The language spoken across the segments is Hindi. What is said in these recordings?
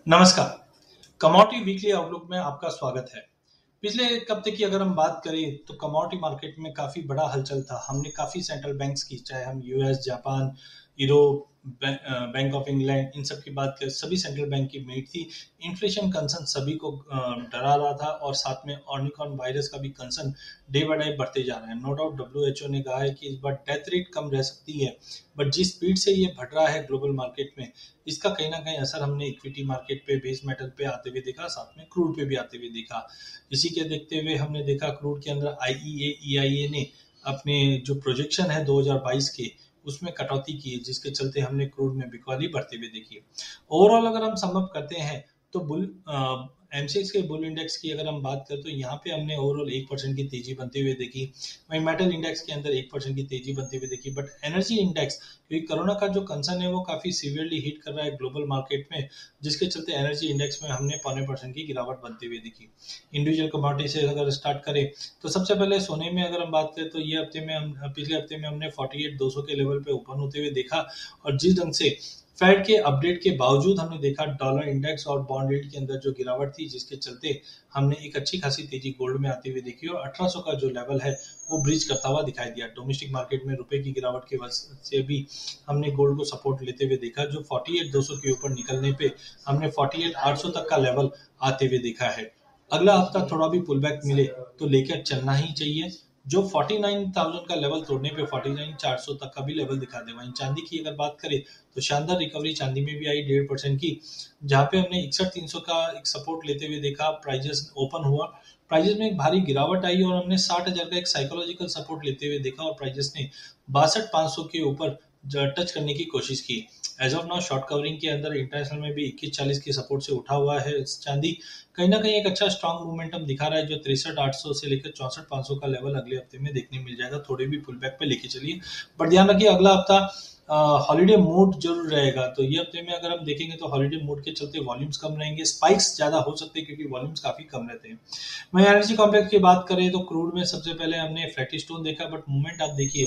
नमस्कार। कमोडिटी वीकली आउटलुक में आपका स्वागत है। पिछले एक हफ्ते की अगर हम बात करें तो कमोडिटी मार्केट में काफी बड़ा हलचल था। हमने काफी सेंट्रल बैंक्स की, चाहे हम US, Japan, Europe, bank of England, इन सब की बात करें, सभी सेंट्रल बैंक की मीट थी। इन्फ्लेशन कंसर्न सभी को डरा रहा था और साथ में ओमिक्रॉन वायरस का भी कंसर्न डे बाय डे बढ़ते जा रहा है। नो डाउट डब्ल्यूएचओ ने कहा है कि इस बार डेथ रेट कम रह सकती है, बट जिस स्पीड से ये बढ़ रहा है ग्लोबल मार्केट में, इसका कहीं ना कहीं असर हमने इक्विटी मार्केट पे, बेस मेटल पे आते हुए देखा, साथ में क्रूड पे भी आते हुए देखा। इसी के देखते हुए हमने देखा क्रूड के अंदर ईआईए ने अपने जो प्रोजेक्शन है 2022 के, उसमें कटौती की, जिसके चलते हमने क्रूड में बिकवाली बढ़ते हुए देखी। ओवरऑल अगर हम सम अप करते हैं तो बुल एमसीएक्स के बुल इंडेक्स की अगर हम बात करें तो यहाँ पे हमने ओवरऑल 1% की तेजी बनते हुए देखी। वहीं मेटल इंडेक्स के अंदर 1% की तेजी बनते हुए देखी। बट एनर्जी इंडेक्स, क्योंकि कोरोना का जो कंसर्न है वो काफी सीवियरली हिट कर रहा है ग्लोबल मार्केट में, जिसके चलते एनर्जी इंडेक्स में हमने 0.25% की गिरावट बनते हुए देखी। इंडिविजुअल कमोडिटी से अगर स्टार्ट करें तो सबसे पहले सोने में अगर हम बात करें तो ये हफ्ते में हम पिछले हफ्ते में हमने 48,200 के लेवल पे ओपन होते हुए देखा। और जिस ढंग से फेड के अपडेट के बावजूद हमने देखा डॉलर इंडेक्स और बॉन्ड रेट के अंदर जो गिरावट थी, जिसके चलते हमने एक अच्छी खासी तेजी गोल्ड में आती हुई देखी और 1800 का जो लेवल है वो ब्रीच करता हुआ दिखाई दिया। डोमेस्टिक मार्केट में रुपए की गिरावट की वजह से भी हमने गोल्ड को सपोर्ट लेते हुए देखा, जो 48,200 के ऊपर निकलने पे हमने 48,800 तक का लेवल आते हुए देखा है। अगला हफ्ता थोड़ा भी पुल बैक मिले तो लेकर चलना ही चाहिए। जो 49,000 का लेवल तोड़ने पे 49,400 तक का भी लेवल दिखा दे। वहीं चांदी की अगर बात करें तो शानदार रिकवरी चांदी में भी आई 1.5% की, जहां पे हमने 61,300 का एक सपोर्ट लेते हुए देखा। प्राइजेस ओपन हुआ, प्राइजेस में एक भारी गिरावट आई और हमने 60,000 का एक साइकोलॉजिकल सपोर्ट लेते हुए देखा और प्राइजेस ने 62,500 के ऊपर टच करने की कोशिश की। As of now short covering के अंदर इंटरनेशनल में भी 2140 के सपोर्ट से उठा हुआ है चांदी। कहीं ना कहीं एक अच्छा स्ट्रॉन्ग मोमेंटम दिखा रहा है, जो 63,800 से लेकर 64,500 का लेवल अगले हफ्ते में देखने मिल जाएगा। थोड़े भी पुल बैक पे लेके चलिए, बट ध्यान रखिए अगला हफ्ता हॉलीडे मूड जरूर रहेगा। तो ये हफ्ते में अगर हम देखेंगे तो हॉलीडे मूड के चलते वॉल्यूम्स कम रहेंगे, स्पाइक्स ज्यादा हो सकते हैं क्योंकि वॉल्यूम्स काफी कम रहते हैं। वहीं एनर्जी कॉम्प्लेक्स की बात करें तो क्रूड में सबसे पहले हमने फ्लैटिश टोन देखा, बट मूवमेंट आप देखिए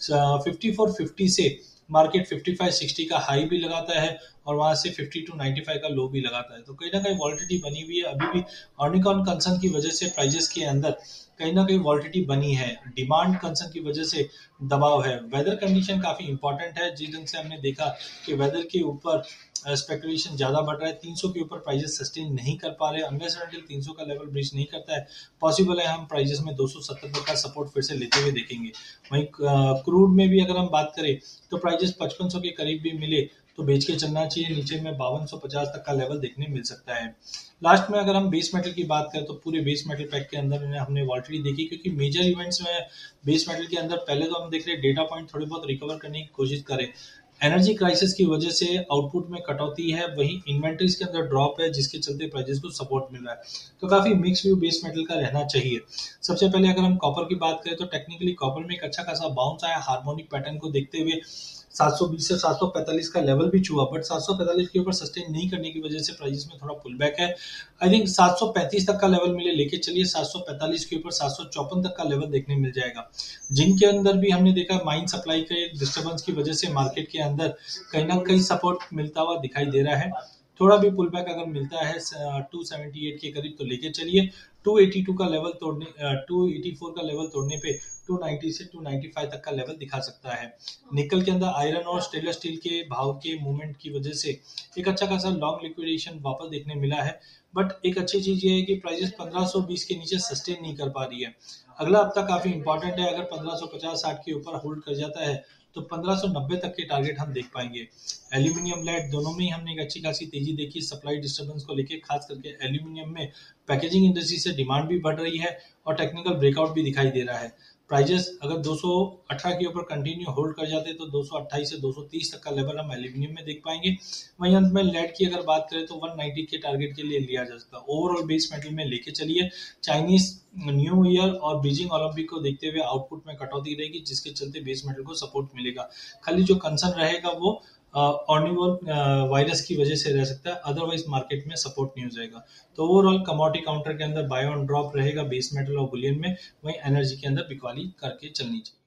5450 से मार्केट 5560 का हाई भी लगाता है और वहां से 5295 का लो भी लगाता है। तो कहीं ना कहीं वॉलिटिलिटी बनी हुई है अभी भी। ओमिक्रॉन कंसर्न की वजह से प्राइजेस के अंदर कहीं ना कहीं वॉलिटिलिटी बनी है। डिमांड कंसर्न की वजह से दबाव है। वेदर कंडीशन काफी इंपॉर्टेंट है। जिस ढंग से हमने देखा कि वेदर के ऊपर स्पेकुलेशन ज्यादा बढ़ रहा है, 300 के ऊपर प्राइजेस सस्टेन नहीं कर पा रहे। अनलेस अनटिल 300 का लेवल ब्रीच नहीं करता है, पॉसिबल है हम प्राइजेस में 270 तक का सपोर्ट फिर से लेते हुए देखेंगे। वहीं क्रूड में भी अगर हम बात करें तो प्राइजेस 5500 के करीब भी मिले तो बेच के चलना चाहिए। नीचे में 5250 तक का लेवल देखने मिल सकता है। लास्ट में अगर हम बेस मेटल की बात करें तो पूरे बेस मेटल पैक के अंदर हमने वॉलिटिलिटी देखी, क्योंकि मेजर इवेंट्स में बेस मेटल के अंदर पहले तो हम देख रहे डेटा पॉइंट थोड़े बहुत रिकवर करने की कोशिश करें। एनर्जी क्राइसिस की वजह से आउटपुट में कटौती है, वही इन्वेंट्रीज के अंदर ड्रॉप है, जिसके चलते प्राइजेस को सपोर्ट मिल रहा है। तो काफी मिक्स व्यू बेस मेटल का रहना चाहिए। सबसे पहले अगर हम कॉपर की बात करें तो टेक्निकली कॉपर में एक अच्छा खासा बाउंस आया हार्मोनिक पैटर्न को देखते हुए। 720 से 745 का लेवल भी छुआ, बट 745 के ऊपर सस्टेन नहीं करने की वजह से प्राइजेस में थोड़ा पुल बैक है। आई थिंक 735 तक का लेवल मिले लेके चलिए। 745 के ऊपर 754 तक का लेवल देखने मिल जाएगा। जिनके अंदर भी हमने देखा माइन सप्लाई के डिस्टर्बेंस की वजह से मार्केट के अंदर कहीं ना कहीं सपोर्ट मिलता हुआ दिखाई दे रहा है। थोड़ा भी पुल बैक अगर मिलता है 278 के करीब तो लेके चलिए। 282 का लेवल तोड़ने 284 का लेवल तोड़ने पे 290 से 295 तक का लेवल दिखा सकता है। निकल के अंदर आयरन और स्टेनलेस स्टील के भाव के मूवमेंट की वजह से एक अच्छा खासा लॉन्ग लिक्विडेशन वापस देखने मिला है। बट एक अच्छी चीज ये है कि प्राइसेस 1520 के नीचे सस्टेन नहीं कर पा रही है। अगला हफ्ता काफी इंपॉर्टेंट है। अगर 1550-60 के ऊपर होल्ड कर जाता है तो 1590 तक के टारगेट हम देख पाएंगे। एल्यूमिनियम लेड दोनों में ही हमने एक अच्छी खासी तेजी देखी सप्लाई डिस्टर्बेंस को लेकर, खास करके एल्यूमिनियम में पैकेजिंग इंडस्ट्री से डिमांड भी बढ़ रही है और टेक्निकल ब्रेकआउट भी दिखाई दे रहा है। प्राइजेस अगर 218 के ऊपर कंटिन्यू होल्ड कर जाते तो 228 से 230 तक का लेवल हम एल्यूमिनियम में देख पाएंगे। वहीं अंत में लेड की अगर बात करें तो 190 के टारगेट के लिए लिया जा सकता है। ओवरऑल बेस मेटल में लेके चलिए। चाइनीज न्यू ईयर और बीजिंग ओलंपिक को देखते हुए आउटपुट में कटौती रहेगी, जिसके चलते बेस मेटल को सपोर्ट मिलेगा। खाली जो कंसर्न रहेगा वो ऑर्निवल वायरस की वजह से रह सकता है, अदरवाइज मार्केट में सपोर्ट नहीं हो जाएगा। तो ओवरऑल कमोडिटी काउंटर के अंदर बाय ऑन ड्रॉप रहेगा बेस मेटल और बुलियन में, वहीं एनर्जी के अंदर बिकवाली करके चलनी चाहिए।